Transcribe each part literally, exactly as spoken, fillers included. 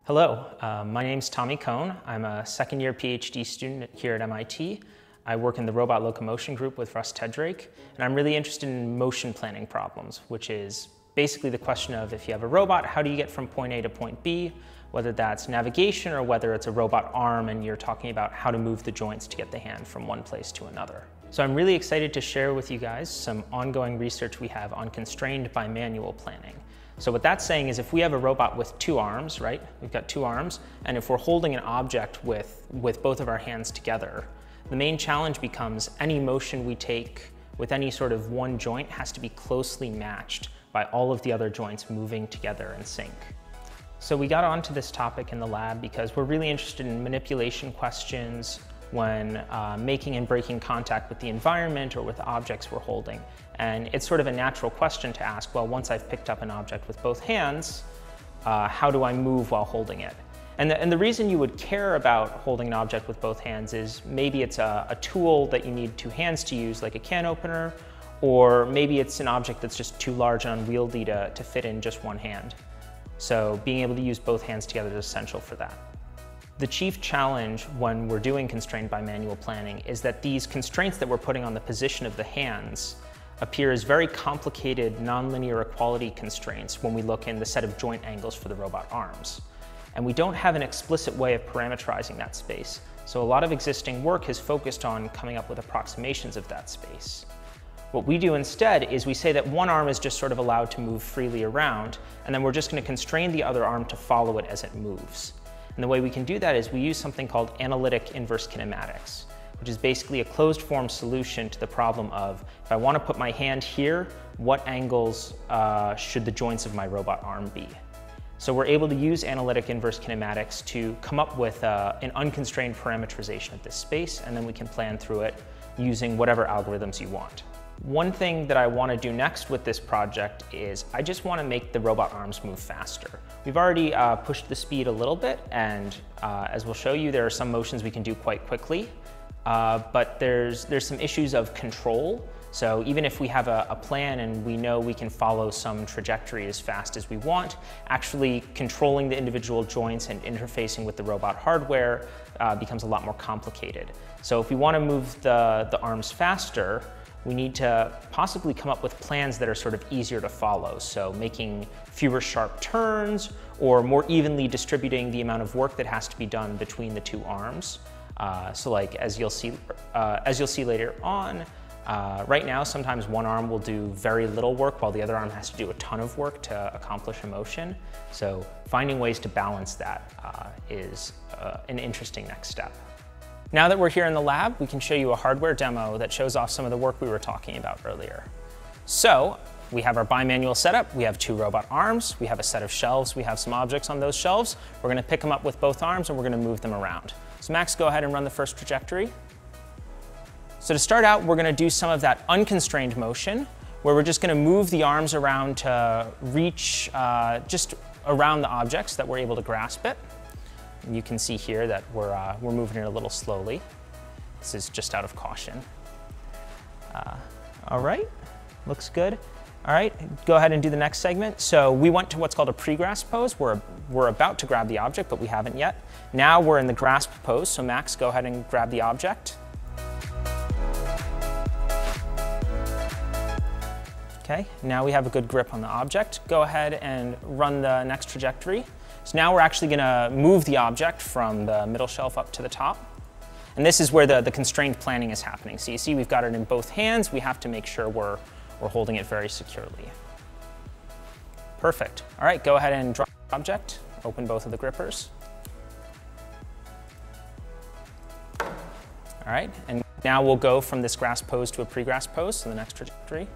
Hello, uh, my name's Tommy Cohn. I'm a second year PhD student here at M I T. I work in the robot locomotion group with Russ Tedrake, and I'm really interested in motion planning problems, which is basically the question of if you have a robot, how do you get from point A to point B, whether that's navigation or whether it's a robot arm and you're talking about how to move the joints to get the hand from one place to another. So I'm really excited to share with you guys some ongoing research we have on constrained bimanual planning. So what that's saying is if we have a robot with two arms, right? We've got two arms, and if we're holding an object with, with both of our hands together, the main challenge becomes any motion we take with any sort of one joint has to be closely matched by all of the other joints moving together in sync. So we got onto this topic in the lab because we're really interested in manipulation questions when uh, making and breaking contact with the environment or with objects we're holding. And it's sort of a natural question to ask, well, once I've picked up an object with both hands, uh, how do I move while holding it? And the, and the reason you would care about holding an object with both hands is maybe it's a, a tool that you need two hands to use, like a can opener, or maybe it's an object that's just too large and unwieldy to, to fit in just one hand. So being able to use both hands together is essential for that. The chief challenge when we're doing constrained bimanual planning is that these constraints that we're putting on the position of the hands appear as very complicated nonlinear equality constraints when we look in the set of joint angles for the robot arms. And we don't have an explicit way of parameterizing that space. So a lot of existing work has focused on coming up with approximations of that space. What we do instead is we say that one arm is just sort of allowed to move freely around, and then we're just going to constrain the other arm to follow it as it moves. And the way we can do that is we use something called analytic inverse kinematics, which is basically a closed form solution to the problem of if I want to put my hand here, what angles uh, should the joints of my robot arm be? So we're able to use analytic inverse kinematics to come up with uh, an unconstrained parameterization of this space, and then we can plan through it using whatever algorithms you want. One thing that I want to do next with this project is I just want to make the robot arms move faster. We've already uh, pushed the speed a little bit, and uh, as we'll show you, there are some motions we can do quite quickly, uh, but there's, there's some issues of control. So even if we have a, a plan and we know we can follow some trajectory as fast as we want, actually controlling the individual joints and interfacing with the robot hardware uh, becomes a lot more complicated. So if we want to move the, the arms faster, we need to possibly come up with plans that are sort of easier to follow. So making fewer sharp turns or more evenly distributing the amount of work that has to be done between the two arms. Uh, so like as you'll see, uh, as you'll see later on, uh, right now sometimes one arm will do very little work while the other arm has to do a ton of work to accomplish a motion. So finding ways to balance that uh, is uh, an interesting next step. Now that we're here in the lab, we can show you a hardware demo that shows off some of the work we were talking about earlier. So we have our bimanual setup. We have two robot arms. We have a set of shelves. We have some objects on those shelves. We're going to pick them up with both arms and we're going to move them around. So Max, go ahead and run the first trajectory. So to start out, we're going to do some of that unconstrained motion where we're just going to move the arms around to reach uh, just around the objects that we're able to grasp it. You can see here that we're, uh, we're moving it a little slowly. This is just out of caution. Uh, all right, looks good. All right, go ahead and do the next segment. So we went to what's called a pre-grasp pose. We're, we're about to grab the object, but we haven't yet. Now we're in the grasp pose. So Max, go ahead and grab the object. Okay, now we have a good grip on the object. Go ahead and run the next trajectory. So now we're actually going to move the object from the middle shelf up to the top. And this is where the, the constrained planning is happening. So you see we've got it in both hands. We have to make sure we're, we're holding it very securely. Perfect. All right, go ahead and drop the object. Open both of the grippers. All right, and now we'll go from this grasp pose to a pre-grasp pose, so the next trajectory.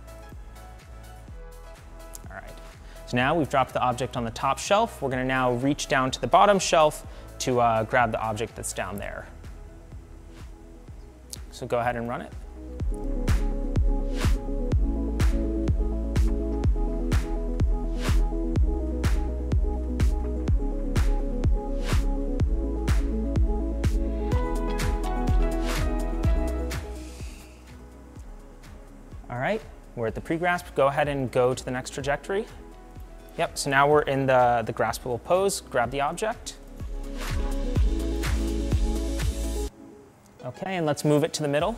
So now we've dropped the object on the top shelf. We're going to now reach down to the bottom shelf to uh, grab the object that's down there. So go ahead and run it. All right, we're at the pre-grasp. Go ahead and go to the next trajectory. Yep, so now we're in the, the graspable pose. Grab the object. Okay, and let's move it to the middle.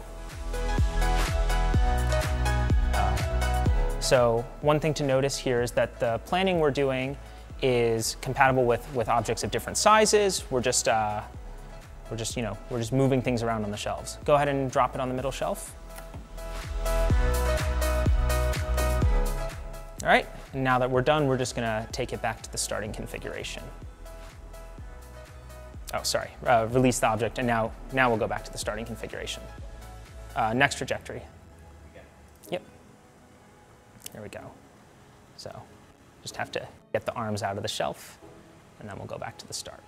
Uh, so one thing to notice here is that the planning we're doing is compatible with, with objects of different sizes. We're just, uh, we're just, you know, we're just moving things around on the shelves. Go ahead and drop it on the middle shelf. All right, and now that we're done, we're just gonna take it back to the starting configuration. Oh, sorry, uh, release the object, and now, now we'll go back to the starting configuration. Uh, next trajectory. Yep, there we go. So just have to get the arms out of the shelf, and then we'll go back to the start.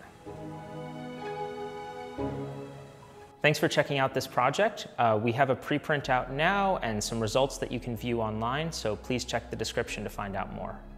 Thanks for checking out this project. Uh, we have a preprint out now and some results that you can view online, so please check the description to find out more.